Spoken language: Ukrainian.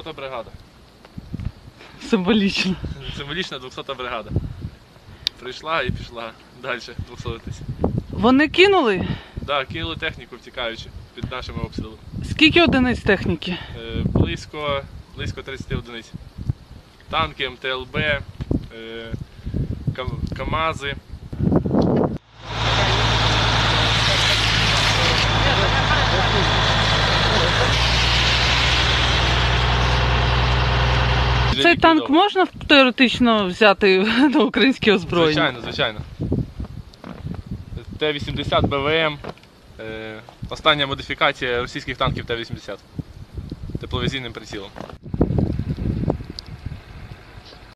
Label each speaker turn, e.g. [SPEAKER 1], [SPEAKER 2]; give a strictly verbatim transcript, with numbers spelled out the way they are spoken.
[SPEAKER 1] двохсота бригада.
[SPEAKER 2] Символічно.
[SPEAKER 1] Символічна двохсота бригада. Прийшла і пішла далі двохсотитись.
[SPEAKER 2] Вони кинули?
[SPEAKER 1] Так, да, кинули техніку, втікаючи під нашими обстрілами.
[SPEAKER 2] Скільки одиниць техніки?
[SPEAKER 1] Е, близько, близько тридцяти одиниць. Танки, ем те ел бе, е, кам, КАМАЗи.
[SPEAKER 2] Цей танк можна теоретично взяти на українське озброєння?
[SPEAKER 1] Звичайно, звичайно. Те вісімдесят бе ве ем, е, остання модифікація російських танків Те вісімдесят. Тепловізійним прицілом.